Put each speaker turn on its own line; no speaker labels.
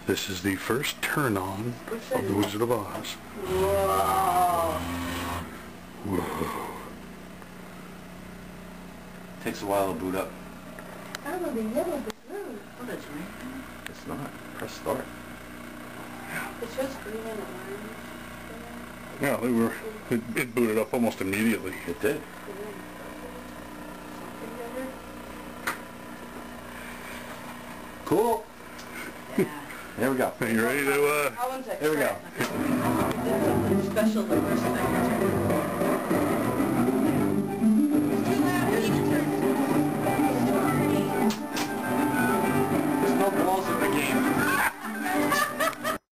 This is the first turn-on of the Wizard of Oz.
Whoa.
Whoa.
Takes a while to boot up.
I don't know, the yellow is blue. Oh, that's right.
It's not. Press start.
It shows green and orange.
Yeah, it booted up almost immediately.
It did. Cool.
Yeah.
Here we go.
You ready to,
I want to
Here we go.
Special the first thing.